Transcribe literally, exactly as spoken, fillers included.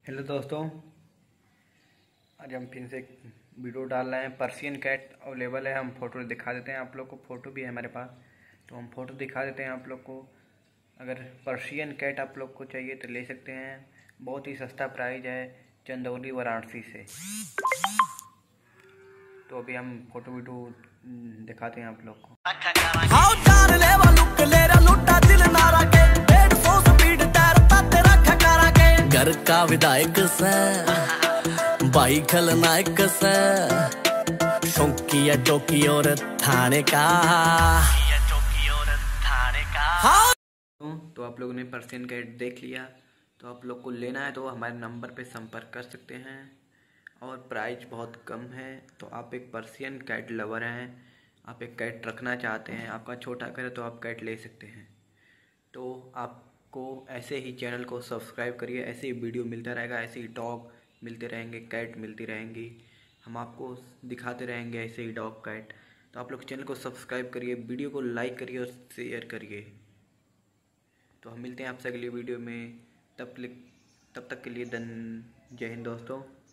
Hello दोस्तों, आज हम फिर से एक वीडियो डाल रहे हैं। पर्शियन कैट अवेलेबल है। हम फ़ोटो दिखा देते हैं आप लोग को। फ़ोटो भी है हमारे पास, तो हम फ़ोटो दिखा देते हैं आप लोग को। अगर पर्शियन कैट आप लोग को चाहिए तो ले सकते हैं। बहुत ही सस्ता प्राइस है, चंदौली वाराणसी से। तो अभी हम फ़ोटो वीडियो दिखाते हैं आप लोग को। घर का विधायक से भाई खलनायक से शौकिया चौकी और थाने का चौकी और थाने का। तो आप लोगों ने पर्शियन कैट देख लिया, तो आप लोग को लेना है तो हमारे नंबर पे संपर्क कर सकते हैं और प्राइस बहुत कम है। तो आप एक पर्शियन कैट लवर हैं, आप एक कैट रखना चाहते हैं, आपका छोटा घर है तो आप कैट ले सकते हैं। तो आपको ऐसे ही चैनल को सब्सक्राइब करिए, ऐसे ही वीडियो मिलता रहेगा, ऐसे ही डॉग मिलते रहेंगे, कैट मिलती रहेंगी। हम आपको दिखाते रहेंगे ऐसे ही डॉग कैट। तो आप लोग चैनल को सब्सक्राइब करिए, वीडियो को लाइक करिए और शेयर करिए। तो हम मिलते हैं आपसे अगली वीडियो में। तब तब तक के लिए धन जय हिंद दोस्तों।